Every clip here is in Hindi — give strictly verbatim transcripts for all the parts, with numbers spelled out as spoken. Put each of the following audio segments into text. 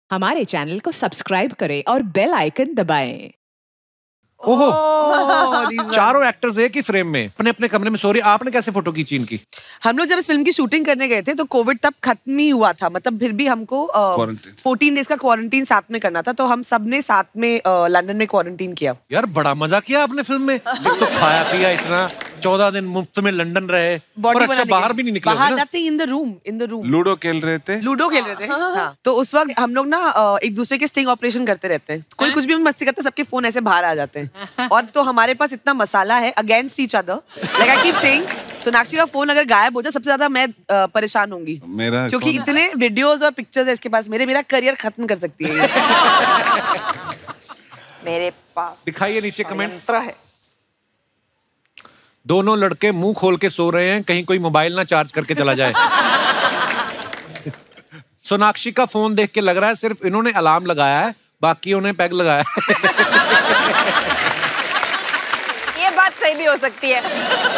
हमारे चैनल को सब्सक्राइब करें और बेल आइकन दबाएं। ओहो, चारों एक्टर्स एक ही फ्रेम में अपने अपने कमरे में सो रही। आपने कैसे फोटो खींची इनकी? हम लोग जब इस फिल्म की शूटिंग करने गए थे तो कोविड तब खत्म ही हुआ था, मतलब फिर भी हमको फोर्टीन डेज का क्वारंटीन साथ में करना था, तो हम सब ने साथ में लंदन में क्वारंटीन किया। यार बड़ा मजा किया आपने फिल्म में। एक तो खाया पिया इतना, चौदह दिन मुफ्त में लंदन रहे और अच्छा बाहर भी नहीं निकले। बाहर जाते in the room in the room ludo खेल रहे थे लूडो खेल रहे थे हाँ। तो उस वक्त हम लोग ना एक दूसरे के स्टिंग ऑपरेशन करते रहते हैं। कोई कुछ भी मस्ती करता है, सबके फोन ऐसे बाहर आ जाते हैं। और तो हमारे पास इतना मसाला है against each other, like I keep saying Sonakshi का फोन अगर गायब हो जाए सबसे ज्यादा मैं परेशान होंगी, क्योंकि इतने वीडियोस और पिक्चर्स है इसके पास। मेरे मेरा करियर खत्म कर सकती है मेरे पास। दिखाइए नीचे कमेंट्स। है दोनों लड़के मुंह खोल के सो रहे हैं, कहीं कोई मोबाइल ना चार्ज करके चला जाए। सोनाक्षी का फोन देख के लग रहा है सिर्फ इन्होंने अलार्म लगाया है, बाकी उन्हें पैग लगाया है। ये बात सही भी हो सकती है।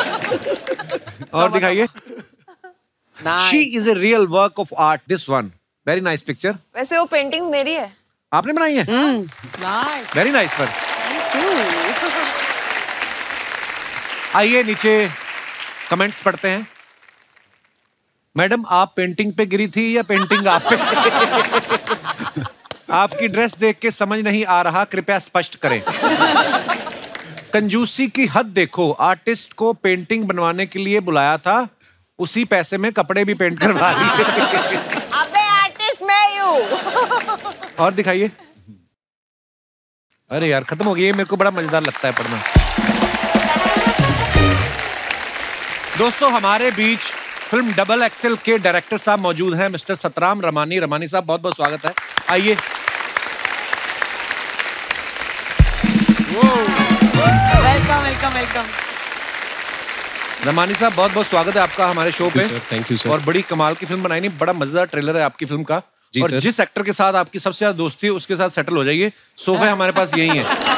और दिखाइए। She is a real work of art. This one, very nice picture. वैसे वो पेंटिंग्स मेरी है। आपने बनाई है? Nice, very nice one. आइए नीचे कमेंट्स पढ़ते हैं। मैडम आप पेंटिंग पे गिरी थी या पेंटिंग आप पे? आपकी ड्रेस देख के समझ नहीं आ रहा, कृपया स्पष्ट करें। कंजूसी की हद देखो, आर्टिस्ट को पेंटिंग बनवाने के लिए बुलाया था, उसी पैसे में कपड़े भी पेंट करवा लिए। अबे आर्टिस्ट मैं हूँ। और दिखाइए। अरे यार खत्म हो गई, मेरे को बड़ा मजेदार लगता है पढ़ना। दोस्तों हमारे बीच फिल्म डबल एक्सेल के डायरेक्टर साहब मौजूद हैं, मिस्टर सतराम रमानी। रमानी साहब बहुत बहुत स्वागत है, आइए। Welcome welcome welcome. रमानी साहब बहुत बहुत स्वागत है आपका हमारे शो पे। Thank you sir. और बड़ी कमाल की फिल्म बनाई, नहीं बड़ा मजेदार ट्रेलर है आपकी फिल्म का। और सर। जिस एक्टर के साथ आपकी सबसे ज्यादा दोस्ती है उसके साथ सेटल हो जाइए, सोफे हमारे पास यही है।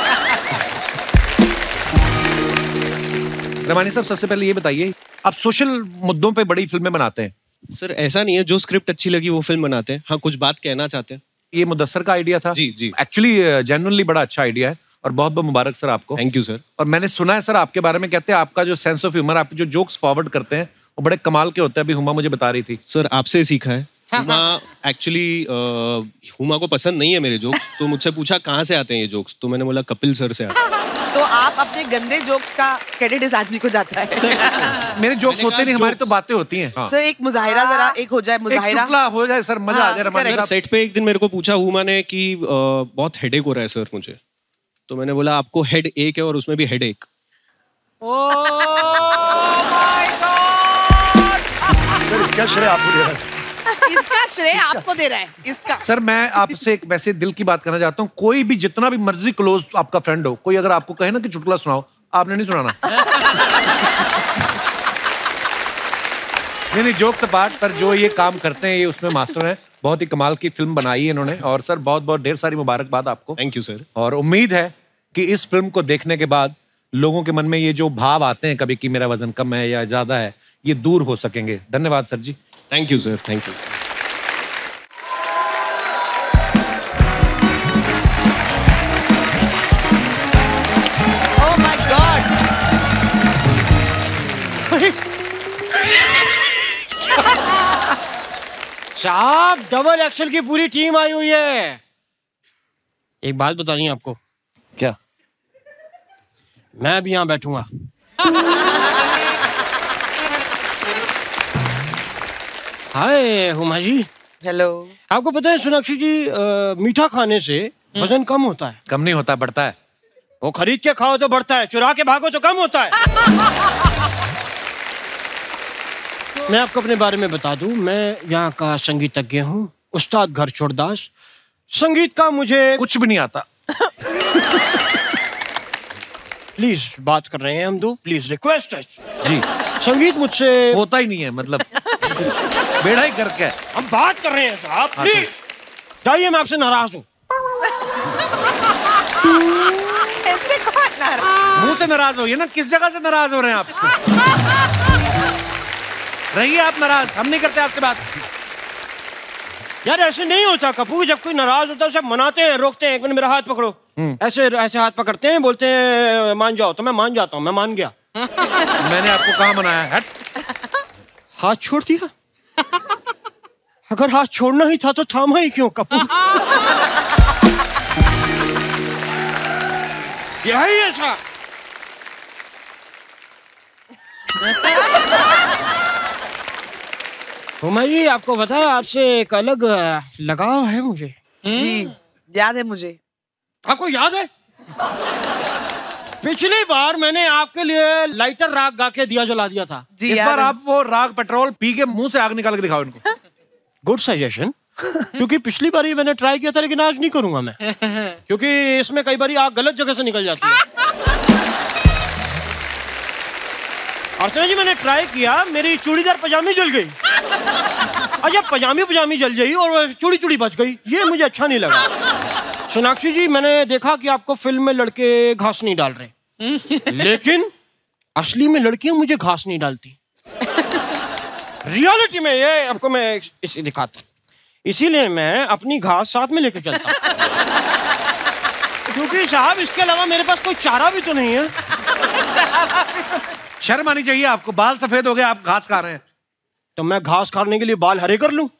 रमानी साहब सबसे पहले ये बताइए, आप सोशल मुद्दों पे बड़ी फिल्में बनाते हैं। सर ऐसा नहीं है, जो स्क्रिप्ट अच्छी लगी वो फिल्म बनाते हैं। हाँ कुछ बात कहना चाहते हैं। ये मुदस्सर का आइडिया था? जी जी। एक्चुअली जेन्युइनली बड़ा अच्छा आइडिया है और बहुत बहुत मुबारक सर आपको। Thank you sir. और मैंने सुना है सर आपके बारे में, कहते हैं आपका जो सेंस ऑफ ह्यूमर, आप जो जोक्स फॉरवर्ड करते हैं वो बड़े कमाल के होते हैं। अभी हुमा मुझे बता रही थी। सर आपसे सीखा है। हुमा एक्चुअली हुमा को पसंद नहीं है मेरे जोक्स, तो मुझसे पूछा कहाँ से आते हैं ये जोक्स, तो मैंने बोला कपिल सर से आते हैं। तो आप अपने गंदे जोक्स का क्रेडिट इस आदमी को जाता है। मेरे जोक्स होते नहीं, हमारी तो बातें होती हैं। हाँ। सर एक मुजाहिरा जरा एक हो जाए, मुजाहिरा हो जाए सर, मजा आ जाए। रमानी साहब सेट पे एक दिन मेरे को पूछा हुमा ने कि बहुत हेडेक हो रहा है सर मुझे, तो मैंने बोला आपको हेड एक है और उसमें भी हेड एक। सर इसका श्रेय आपको दे रहा है। इसका श्रेय आपको दे रहा है इसका। सर मैं आपसे एक वैसे दिल की बात करना चाहता हूँ, कोई भी जितना भी मर्जी क्लोज आपका फ्रेंड हो, कोई अगर आपको कहे ना कि चुटकुला सुनाओ, आपने नहीं सुनाना। नहीं नहीं जोक्स अपार्ट, पर जो ये काम करते हैं ये उसमें मास्टर हैं। बहुत ही कमाल की फिल्म बनाई है इन्होंने, और सर बहुत बहुत ढेर सारी मुबारकबाद आपको। Thank you sir. और उम्मीद है कि इस फिल्म को देखने के बाद लोगों के मन में ये जो भाव आते हैं कभी कि मेरा वजन कम है या ज्यादा है, ये दूर हो सकेंगे। धन्यवाद sir ji. Thank you sir. Thank you. Oh my god. साहब डबल एक्सेल की पूरी टीम आई हुई है। एक बात बतानी है आपको। क्या? मैं भी यहाँ बैठूंगा। हाय हुमा जी। हेलो। आपको पता है सोनाक्षी जी, आ, मीठा खाने से वजन कम होता है। कम नहीं होता, बढ़ता है। वो खरीद के खाओ तो बढ़ता है, चुरा के भागो तो कम होता है। मैं आपको अपने बारे में बता दूं, मैं यहाँ का संगीतज्ञ हूँ, उस्ताद घर छोड़दास। संगीत का मुझे कुछ भी नहीं आता। प्लीज बात कर रहे हैं हम दो, प्लीज रिक्वेस्ट है जी। संगीत मुझसे होता ही नहीं है, मतलब बेड़ा ही करके। हम बात कर रहे हैं साहब, प्लीज जाइए, मैं आपसे नाराज हूँ। ऐसे कौन नाराज? मुंह से नाराज हो, ये ना किस जगह से नाराज हो रहे हैं आप? रहिए आप नाराज, हम नहीं करते आपसे बात। यार ऐसे नहीं होता कपूर, जब कोई नाराज होता है सब मनाते हैं, रोकते हैं, एक मिनट मेरा हाथ पकड़ो, ऐसे ऐसे हाथ पकड़ते हैं, बोलते हैं मान जाओ, तो मैं मान जाता हूँ, मैं मान गया। मैंने आपको कहाँ मनाया? हट। हाथ छोड़ दिया। अगर हाथ छोड़ना ही था तो थामा ही क्यों कपूर? यही ऐसा। हुमा जी, आपको पता है आपसे एक अलग लगाव है मुझे। जी याद है मुझे। आपको याद है पिछली बार मैंने आपके लिए लाइटर राग गा के दिया जला दिया था। जी इस याद बार है। आप वो राग पेट्रोल पी के मुंह से आग निकाल के दिखाओ इनको। Good suggestion. क्योंकि पिछली बार ही मैंने ट्राई किया था, लेकिन आज नहीं करूंगा मैं, क्योंकि इसमें कई बार आग गलत जगह से निकल जाती है। अर्चना जी, मैंने ट्राई किया, मेरी चूड़ीदार पजामी जल गई। अच्छा, पजामी पजामी जल गई और चूड़ी चूड़ी बच गई, ये मुझे अच्छा नहीं लगा। सोनाक्षी जी, मैंने देखा कि आपको फिल्म में लड़के घास नहीं डाल रहे, लेकिन असली में लड़कियां मुझे घास नहीं डालती। रियलिटी में ये आपको मैं इसे दिखाता हूँ, इसीलिए मैं अपनी घास साथ में लेके चलता हूँ। क्योंकि साहब इसके अलावा मेरे पास कोई चारा भी तो नहीं है। शर्म आनी चाहिए आपको, बाल सफेद हो गए, आप घास खा रहे हैं। तो मैं घास खाने के लिए बाल हरे कर लूं?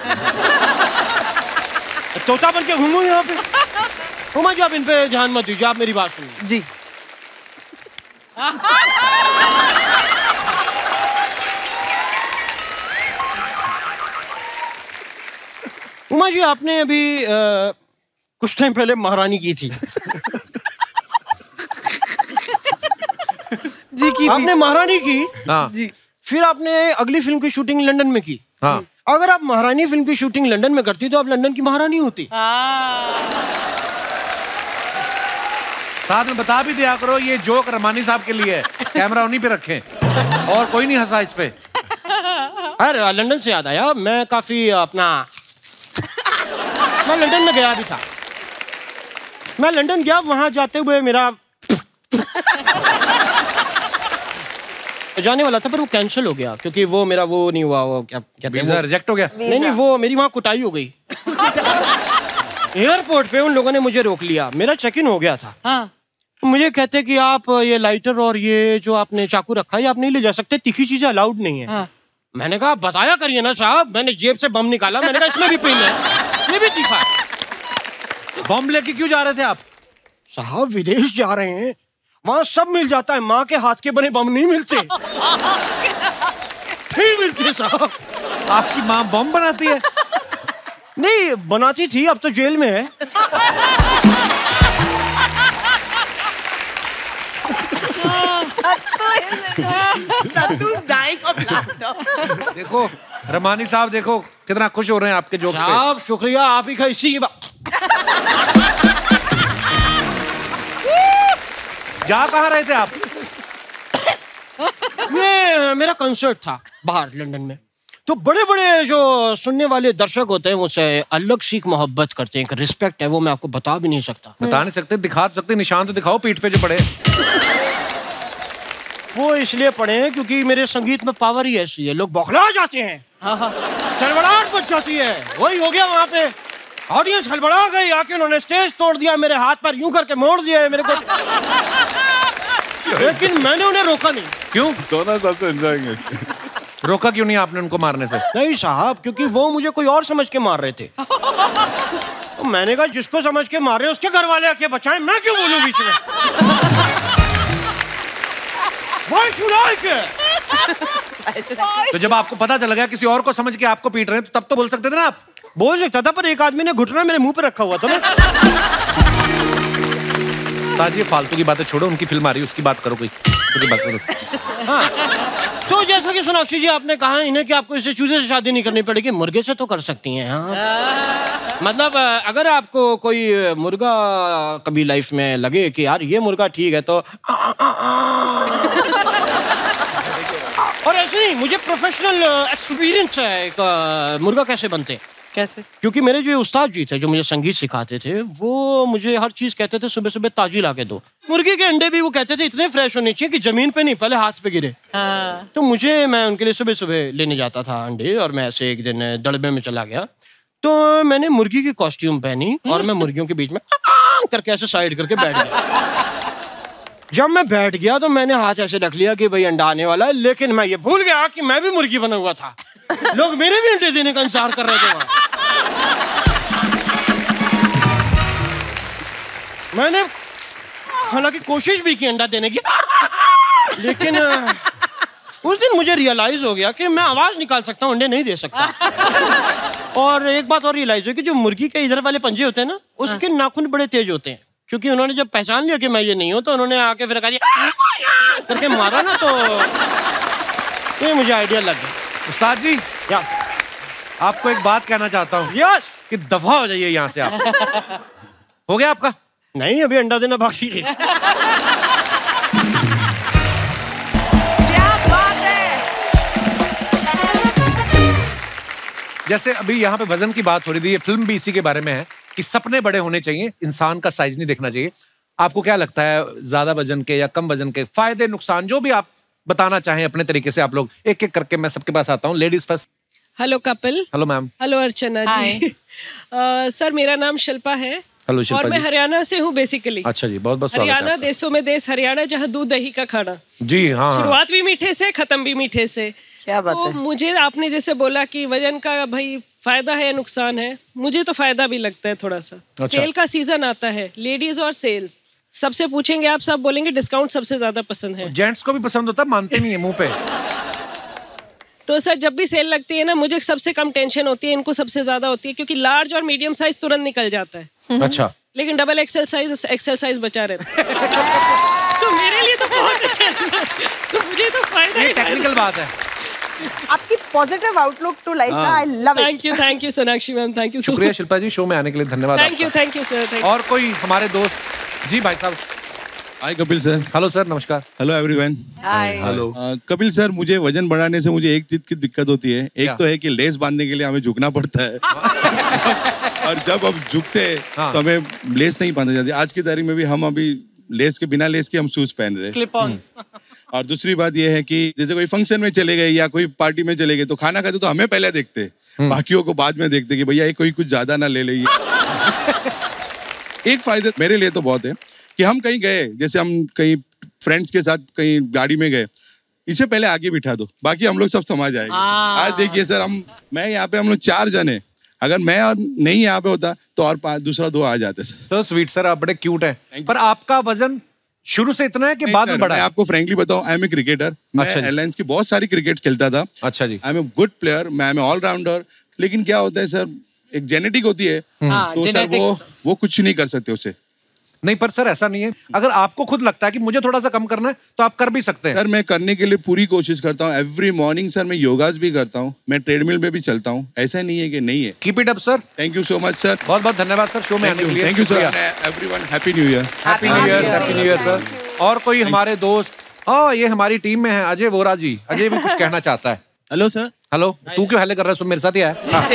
तोता बन के घूमूं यहाँ पे? हुमा जी, आप इन पे ध्यान मत दीजिए, आप मेरी बात सुनिए। जी हुमा जी, आपने अभी आ, कुछ टाइम पहले महारानी की थी। जी की आपने महारानी की, हाँ जी। फिर आपने अगली फिल्म की शूटिंग लंदन में की। हाँ। अगर आप महारानी फिल्म की शूटिंग लंदन में करती तो आप लंदन की महारानी होती। साथ में बता भी दिया करो ये जोक रमानी साहब के लिए है, कैमरा उन्हीं पे रखें, और कोई नहीं हंसा इस पे। अरे लंदन से याद आया, मैं काफी अपना मैं लंदन में गया भी था। मैं लंदन गया, वहां जाते हुए मेरा जाने वाला था, पर वो कैंसिल हो गया, क्योंकि वो मेरा वो नहीं हुआ, वो क्या कहते हैं, वीजा रिजेक्ट हो गया। नहीं नहीं, वो मेरी वहां कुटाई हो गई। एयरपोर्ट पे उन लोगों ने मुझे रोक लिया, मेरा चेक इन हो गया था। हाँ। मुझे कहते कि आप ये लाइटर और ये जो आपने चाकू रखा है आप नहीं ले जा सकते, तीखी चीजें अलाउड नहीं है। हाँ। मैंने कहा बताया करिए ना साहब, मैंने जेब से बम निकाला, मैंने कहा इसमें भी पिन है, ये भी तीखा है। बम लेके क्यों जा रहे थे आप? साहब विदेश जा रहे हैं, वहां सब मिल जाता है, माँ के हाथ के बने बम नहीं मिलते। नहीं मिलते साहब। आपकी माँ बम बनाती है? नहीं बनाती थी, अब तो जेल में है। देखो रमानी साहब, देखो कितना खुश हो रहे हैं आपके जोक्स पे। साहब शुक्रिया, आप ही का इसी की बात। जा कहाँ रहे थे आप? ये मेरा कंसर्ट था बाहर लंदन में, तो बड़े बड़े जो सुनने वाले दर्शक होते हैं मुझसे अलग सीख मोहब्बत करते हैं, एक रिस्पेक्ट है, वो मैं आपको बता भी नहीं सकता। बता नहीं सकते, दिखा सकते, निशान तो दिखाओ पीठ पे जो पड़े। वो इसलिए पड़े हैं क्योंकि मेरे संगीत में पावर ही ऐसी है, लोग बौखला जाते हैं, चड़बड़ाहट मच जाती है। वही हो गया वहां पे, ऑडियंस हड़बड़ा गई, आके उन्होंने स्टेज तोड़ दिया, मेरे हाथ पर यूं करके मोड़ दिया मेरे को। लेकिन मैंने उन्हें रोका नहीं। क्यों? सोना सबसे एंजॉयिंग। रोका क्यों नहीं आपने उनको मारने से? नहीं साहब, क्योंकि वो मुझे कोई और समझ के मार रहे थे। तो मैंने कहा जिसको समझ के मार रहे उसके घर वाले आके बचाएं, मैं क्यों बोलूं बीच में? Why should I care? तो जब आपको पता चल गया किसी और को समझ के आपको पीट रहे हैं, तो तब तो बोल सकते थे ना आप। बोल सकता था, पर एक आदमी ने घुटना मेरे मुंह पे रखा हुआ था ना। ताज, ये फालतू की बातें छोड़ो, उनकी फिल्म आ रही है उसकी बात करो, कोई उसकी बात करो। हाँ, तो जैसा कि सोनाक्षी जी आपने कहा इन्हें कि आपको इससे चूजे से शादी नहीं करनी पड़ेगी, मुर्गे से तो कर सकती हैं। हाँ। मतलब अगर आपको कोई मुर्गा कभी लाइफ में लगे कि यार ये मुर्गा ठीक है, तो और ऐसे नहीं, मुझे प्रोफेशनल एक्सपीरियंस है एक मुर्गा कैसे बनते हैं। कैसे? क्योंकि मेरे जो उस्ताद जी थे जो मुझे संगीत सिखाते थे, वो मुझे हर चीज कहते थे सुबह सुबह ताजी ला के दो। मुर्गी के अंडे भी वो कहते थे इतने फ्रेश होने चाहिए कि जमीन पे नहीं, पहले हाथ पे गिरे। हाँ। तो मुझे, मैं उनके लिए सुबह सुबह लेने जाता था अंडे, और मैं ऐसे एक दिन दड़बे में चला गया, तो मैंने मुर्गी की कॉस्ट्यूम पहनी और मैं मुर्गियों के बीच में करके ऐसे साइड करके बैठ गया। जब मैं बैठ गया तो मैंने हाथ ऐसे रख लिया कि भाई अंडा आने वाला है, लेकिन मैं ये भूल गया कि मैं भी मुर्गी बना हुआ था। लोग मेरे भी अंडे देने का इंतजार कर रहे थे वहां। मैंने हालांकि कोशिश भी की अंडा देने की, लेकिन उस दिन मुझे रियलाइज हो गया कि मैं आवाज निकाल सकता हूँ, अंडे नहीं दे सकता। और एक बात और रियलाइज हुई कि जो मुर्गी के इधर वाले पंजे होते हैं ना, उसके नाखून बड़े तेज होते हैं, क्योंकि उन्होंने जब पहचान लिया कि मैं ये नहीं हूं तो उन्होंने आके फिर कहा करके मारा ना, तो ये मुझे आइडिया लग गया। उस्ताद जी, क्या आपको एक बात कहना चाहता हूँ यस कि दफा हो जाइए यहाँ से आप। हो गया आपका? नहीं, अभी अंडा देना बाकी है। क्या बात है। जैसे अभी यहाँ पे वजन की बात हो रही थी, ये फिल्म भी इसी के बारे में है कि सपने बड़े होने चाहिए, इंसान का साइज नहीं देखना चाहिए। आपको क्या लगता है, ज्यादा वजन के या कम वजन के फायदे नुकसान जो भी आप बताना चाहें अपने तरीके से, आप लोग एक एक करके, मैं सबके पास आता हूँ। Ladies first. Hello Kapil. Hello ma'am. Hello Archana ji. uh, sir मेरा नाम शिल्पा है। हेलो शिल्पा और मैं जी। हरियाणा से हूँ बेसिकली। अच्छा जी, बहुत बहुत स्वागत है हरियाणा आपका। देशों में देश हरियाणा, जहाँ दूध दही का खाना। जी हाँ, हाँ। शुरुआत भी मीठे से, खत्म भी मीठे से। क्या बात तो है। मुझे आपने जैसे बोला कि वजन का भाई फायदा है नुकसान है, मुझे तो फायदा भी लगता है थोड़ा सा। अच्छा। सेल का सीजन आता है, लेडीज और सेल्स, सबसे पूछेंगे आप सब बोलेंगे डिस्काउंट सबसे ज्यादा पसंद है। जेंट्स को भी पसंद होता है, मानते नहीं है मुंह पे। तो सर जब भी सेल लगती है ना, मुझे सबसे कम टेंशन होती है, इनको सबसे ज्यादा होती है, क्योंकि लार्ज और मीडियम साइज तुरंत निकल जाता है। अच्छा। लेकिन double XL size XL size बचा रहता है। तो मेरे लिए तो बहुत अच्छा है, तो मुझे तो फायदा ये ही टेक्निकल बात है। आपकी positive outlook to life, I love it. Thank you thank you Sonakshi ma'am, thank you. शुक्रिया शिल्पा जी, शो में आने के लिए धन्यवाद। Thank you thank you sir, thank और कोई हमारे दोस्त? जी भाई साहब। Hi Kapil sir. Hello sir, नमस्कार। Hello everyone. Hi. Hello. Kapil sir, मुझे वजन बढ़ाने से मुझे एक चीज की दिक्कत होती है। एक क्या? तो है कि लेस बांधने के लिए हमें झुकना पड़ता है। और जब अब झुकते हैं हाँ। तो हमें लेस नहीं बांधा जाती। आज की तारीख में भी हम अभी लेस के बिना लेस के हम शूज पहन रहे हैं। और दूसरी बात यह है कि जैसे कोई फंक्शन में चले गए या कोई पार्टी में चले गए तो खाना खाते तो हमें पहले देखते, बाकियों को बाद में देखते कि भैया ये कोई कुछ ज्यादा ना ले ले। एक फायदा मेरे लिए तो बहुत है कि हम कहीं गए, जैसे हम कहीं फ्रेंड्स के साथ कहीं गाड़ी में गए, इसे पहले आगे बिठा दो, बाकी हम लोग सब समझ जाएंगे। आज देखिए सर, हम मैं यहाँ पे हम लोग चार जने, अगर मैं और नहीं यहाँ पे होता तो और पांच दूसरा दो आ जाते सर। सो स्वीट सर, आप बड़े क्यूट हैं, पर आपका वजन शुरू से इतना है कि बाद में बढ़ा मैं है? आपको फ्रेंकली बताऊं, आई एम ए क्रिकेटर। मैं अच्छा जी। एयरलाइंस की बहुत सारी क्रिकेट खेलता था। अच्छा जी। I am a good player, मैं आई एम ऑलराउंडर। लेकिन क्या होता है सर, एक जेनेटिक होती है, तो सर वो वो कुछ नहीं कर सकते उसे। नहीं, पर सर ऐसा नहीं है, अगर आपको खुद लगता है कि मुझे थोड़ा सा कम करना है तो आप कर भी सकते हैं। सर मैं करने के लिए पूरी कोशिश करता हूँ। एवरी मॉर्निंग सर मैं योगास भी करता हूँ, मैं ट्रेडमिल में भी चलता हूँ। ऐसा नहीं है कि नहीं है। Keep it up sir. Thank you so much sir. बहुत बहुत धन्यवाद सर शो में आने के लिए। Thank you sir. Everyone happy new year. Happy new year, happy new year sir. और कोई हमारे दोस्त? हाँ, ये हमारी टीम में है अजय वोरा जी। अजय भी कुछ कहना चाहता है। Hello sir. हेलो। तू क्यों हेले कर रहा है? सो मेरे साथ ही आया।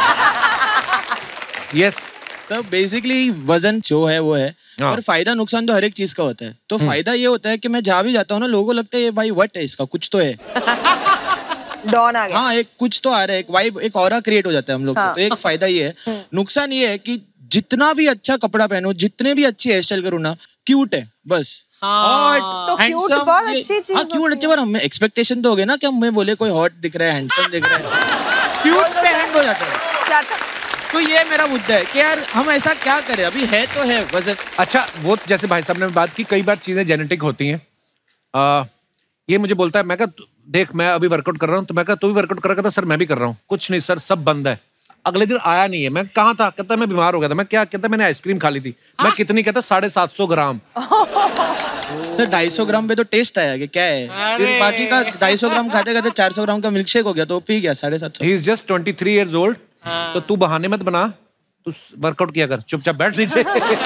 यस सर, बेसिकली वजन जो है वो है, हाँ। और फायदा नुकसान तो हर एक चीज का होता है। तो फायदा ये होता है कि मैं जहाँ भी जाता हूँ ना, लोगों को लगता है ये भाई वट है, इसका कुछ तो है। डॉन आ गया। हाँ, एक कुछ तो आ रहा है, एक वाइब, एक ऑरा क्रिएट हो जाता है हम लोग हाँ। को। तो एक फायदा ये है। नुकसान ये है कि जितना भी अच्छा कपड़ा पहनो, जितने भी अच्छी हेयर स्टाइल करो ना, क्यूट है बस। और तो cute बहुत अच्छी चीज हाँ, क्यूट अच्छे, पर हमें एक्सपेक्टेशन तो हो गए ना कि हमें बोले कोई हॉट दिख रहा है, हैंडसम दिख रहा है, क्यूट पे एंड हो जाता है। चाहता- तो ये मेरा मुद्दा है कि यार हम ऐसा क्या करें, अभी है तो है वजन। अच्छा, वो जैसे भाई साहब ने बात की, कई बार चीजें जेनेटिक होती हैं। आ, ये मुझे बोलता है, मैं कहा देख मैं अभी वर्कआउट कर रहा हूँ, तो मैं कहा तू भी वर्कआउट कर रहा था? सर मैं भी कर रहा हूँ। कुछ नहीं सर, सब बंद है। अगले दिन आया नहीं है। मैं कहाँ था? कहता मैं बीमार हो गया था। मैं क्या? कहता मैंने आइसक्रीम खा ली थी। मैं कितनी? कहता साढ़े सात सौ ग्राम। सर ढाई सौ ग्राम पे तो टेस्ट आया कि क्या है, फिर बाकी का ढाई सौ ग्राम खाते खाते चार सौ ग्राम का मिल्क शेक हो गया, तो पी गया साढ़े सात सौ। He is just twenty three years old. तो तू बहाने मत बना, तू वर्कआउट किया कर, चुपचाप बैठ नीचे।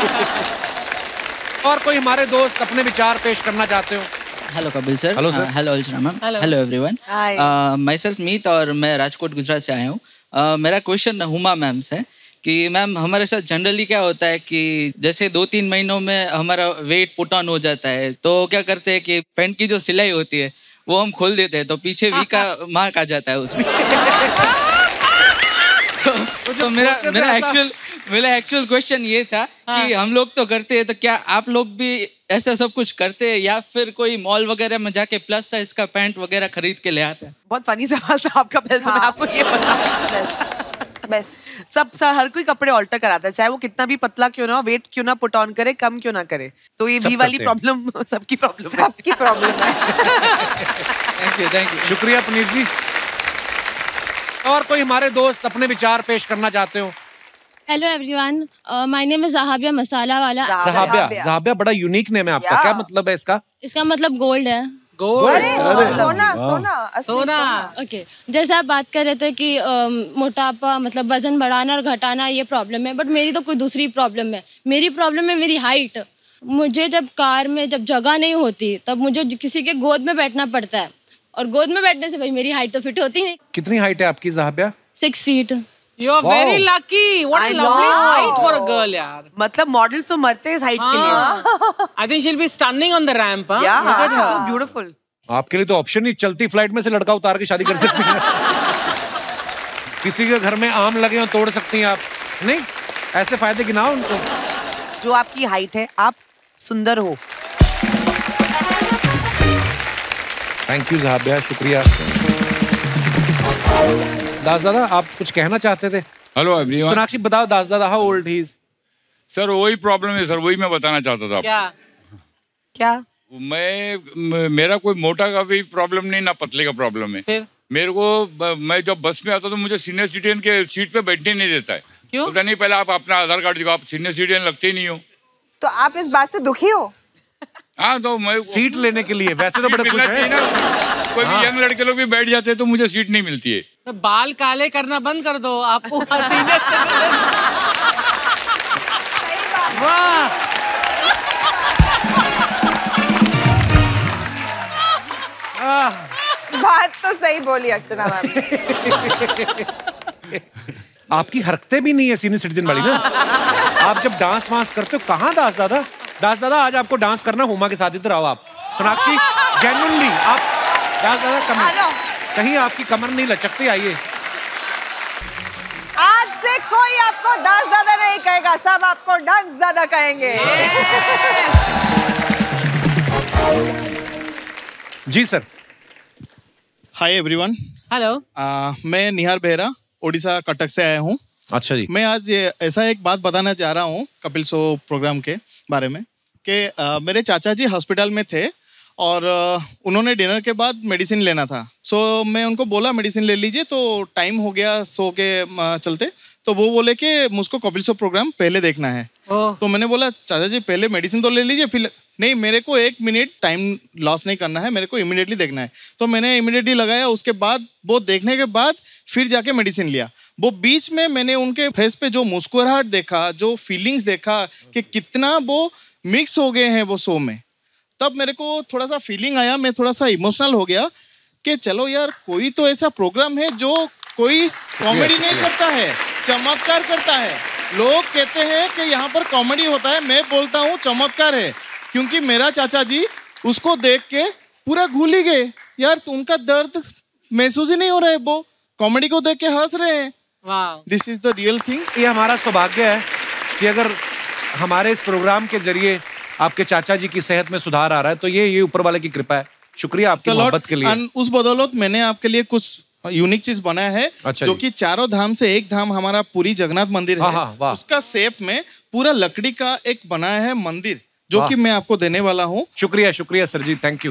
और कोई हमारे दोस्त अपने विचार पेश करना चाहते हो? Hello Kapil sir. Hello sir. Hello Archana ma'am. Hello everyone. Myself Meet और मैं राजकोट गुजरात से आया हूँ। uh, मेरा क्वेश्चन हुमा मैम से कि मैम हमारे साथ जनरली क्या होता है कि जैसे दो तीन महीनों में हमारा वेट पुट ऑन हो जाता है, तो क्या करते हैं कि पैंट की जो सिलाई होती है वो हम खोल देते हैं, तो पीछे वी का मार्क आ जाता है उसमें। तो, तो मेरा मेरा एक्चुअल मेरा एक्चुअल क्वेश्चन ये था कि हम लोग तो करते हैं, तो क्या आप लोग भी ऐसा सब कुछ करते हैं या फिर कोई मॉल वगैरह में जाके प्लस साइज का पैंट वगैरह खरीद के ले आते हैं? बहुत फनी सवाल था आपका, पहले तो मैं आपको ये बता बस सब सब हर कोई कपड़े ऑल्टर कराता है, चाहे वो कितना भी पतला क्यों ना हो, वेट क्यों ना पुट ऑन करे, कम क्यों ना करे। तो ये वी वाली प्रॉब्लम सबकी प्रॉब्लम है, सबकी प्रॉब्लम है। थैंक यू थैंक यू शुक्रिया पुनीत जी। और कोई हमारे दोस्त अपने विचार पेश करना चाहते हो? Hello everyone, my name is Zahabiya Masalawala. Zahabiya, ज़हाबिया बड़ा यूनिक नेम है आपका, क्या मतलब है इसका? इसका मतलब गोल्ड है। गोल्ड? अरे सोना सोना असली सोना। ओके, जैसे आप बात कर रहे थे कि अ, मोटापा मतलब वजन बढ़ाना और घटाना ये प्रॉब्लम है, बट मेरी तो कोई दूसरी प्रॉब्लम है। मेरी प्रॉब्लम है मेरी हाइट। मुझे जब कार में जब जगह नहीं होती तब मुझे किसी के गोद में बैठना पड़ता है, और गोद में बैठने से भाई मेरी हाइट तो फिट होती नहीं। कितनी हाइट है आपकी Zahabiya? Six feet. You are very lucky. What a lovely height for a girl, यार. मतलब मॉडल्स तो मरते हैं इस हाइट के लिए। I think she'll be stunning on the ramp. Huh? Yeah, she's so beautiful. आपके लिए तो ऑप्शन ही, चलती फ्लाइट में से लड़का उतार के शादी कर सकती हैं। किसी के घर में आम लगे हो तोड़ सकती हैं आप, नहीं? ऐसे फायदे गिनाओ उनको। जो आपकी हाइट है, आप सुंदर हो। थैंक यू ज़हाबिया, शुक्रिया। दास दादा, आप कुछ कहना चाहते थे? Hello everyone. सोनाक्षी बताओ दास दादा, how old he is? Sir वही प्रॉब्लम है सर, वही मैं बताना चाहता था। क्या क्या? मैं मेरा कोई मोटा का भी प्रॉब्लम नहीं, ना पतले का प्रॉब्लम है। फिर मेरे को, मैं जब बस में आता तो मुझे सीनियर सिटीजन के सीट पे बैठने नहीं देता है। क्यों? बोलता नहीं, पहले आप अपना आधार कार्ड दिखाओ, आप सीनियर सिटीजन लगते ही नहीं हो। तो आप इस बात से दुखी हो? हाँ, तो मैं सीट लेने के लिए वैसे तो बड़े खुश हैं। कोई भी यंग लड़के लोग भी बैठ जाते हैं तो मुझे सीट नहीं मिलती है। तो बाल काले करना बंद कर दो, आपको सीनियर सिटीजन। वाह, बात तो सही बोली अर्चना मैम। आपकी हरकतें भी नहीं है सीनियर सिटीजन वाली ना। आप जब डांस वांस करते हो, कहाँ दास दादा? दास दादा, आज आपको डांस करना, हुमा के साथ इधर आओ आप। सोनाक्षी, जेन्युइनली आप दास दादा कमर, कहीं आपकी कमर नहीं लचकती, आइए। आज से कोई आपको दास दादा नहीं कहेगा, सब आपको डांस दादा कहेंगे। जी सर। Hi everyone. हेलो। मैं निहार बेहरा, ओडिशा कटक से आया हूँ। अच्छा जी। मैं आज ये ऐसा एक बात बताना चाह रहा हूँ कपिल शो प्रोग्राम के बारे में कि आ, मेरे चाचा जी हॉस्पिटल में थे और आ, उन्होंने डिनर के बाद मेडिसिन लेना था। सो मैं उनको बोला मेडिसिन ले लीजिए, तो टाइम हो गया शो के आ, चलते, तो वो बोले कि मुझको कपिल शो प्रोग्राम पहले देखना है। तो मैंने बोला चाचा जी पहले मेडिसिन तो ले लीजिए, फिर नहीं, मेरे को एक मिनट टाइम लॉस नहीं करना है, मेरे को इमिडिएटली देखना है। तो मैंने इमिडिएटली लगाया, उसके बाद वो देखने के बाद फिर जाके मेडिसिन लिया। वो बीच में मैंने उनके फेस पे जो मुस्कुराहट देखा, जो फीलिंग्स देखा कि कितना वो मिक्स हो गए हैं वो शो में, तब मेरे को थोड़ा सा फीलिंग आया, मैं थोड़ा सा इमोशनल हो गया कि चलो यार, कोई तो ऐसा प्रोग्राम है जो कोई कॉमेडी नहीं करता है, चमत्कार करता है। लोग कहते हैं कि यहाँ पर कॉमेडी होता है, मैं बोलता हूँ चमत्कार है, क्योंकि मेरा चाचा जी उसको देख के पूरा घुल ही गए यार, तो उनका दर्द महसूस ही नहीं हो रहा है, वो कॉमेडी को देख के हंस रहे हैं। This is the real thing. ये हमारा सौभाग्य है कि अगर हमारे इस प्रोग्राम के जरिए आपके चाचा जी की सेहत में सुधार आ रहा है, तो ये ये ऊपर वाले की कृपा है। शुक्रिया आपकी मोहब्बत के लिए। उस बदौलत मैंने आपके लिए कुछ यूनिक चीज बनाया है। अच्छा जो कि चारों धाम से एक धाम हमारा पूरी जगन्नाथ मंदिर है। हाँ, वाह। उसका शेप में पूरा लकड़ी का एक बनाया है मंदिर, जो कि मैं आपको देने वाला हूँ। शुक्रिया शुक्रिया सर जी, थैंक यू।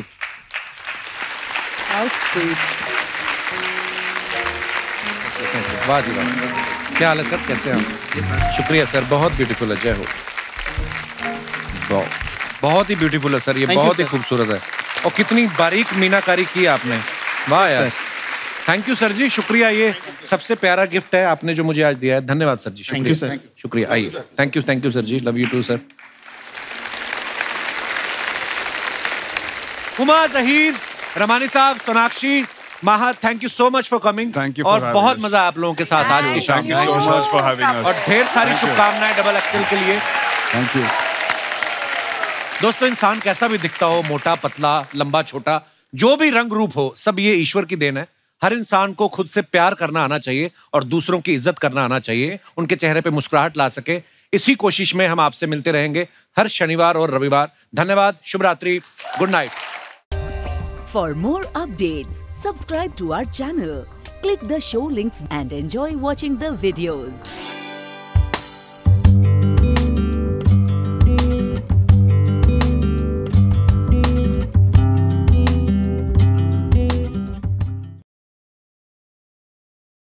वाह जी वाह, क्या हाल है सर, कैसे हैं आप? शुक्रिया सर, बहुत ब्यूटीफुल है, जय हो। बहुत ही ब्यूटीफुल है सर, ये बहुत ही खूबसूरत है, और कितनी बारीक मीनाकारी की आपने, वाह यार। थैंक यू सर जी, शुक्रिया। ये सबसे प्यारा गिफ्ट है आपने जो मुझे आज दिया है, धन्यवाद sir ji. Thank you sir. शुक्रिया, आइए। Thank you thank you sir ji, love you too sir. Huma, Zaheer, Ramani साहब, Sonakshi, Maha, thank you so much for coming. Thank you और बहुत मजा आप लोगों के साथ आज की शाम में। Thank you so much for having us. और ढेर सारी शुभकामनाएं डबल एक्सेल के लिए। Thank you. दोस्तों, इंसान कैसा भी दिखता हो, मोटा पतला, लंबा छोटा, जो भी रंग रूप हो, सब ये ईश्वर की देन है। हर इंसान को खुद से प्यार करना आना चाहिए और दूसरों की इज्जत करना आना चाहिए, उनके चेहरे पे मुस्कुराहट ला सके। इसी कोशिश में हम आपसे मिलते रहेंगे हर शनिवार और रविवार। धन्यवाद, शुभ रात्रि, good night. For more updates, subscribe to our channel, click the show links and enjoy watching the videos.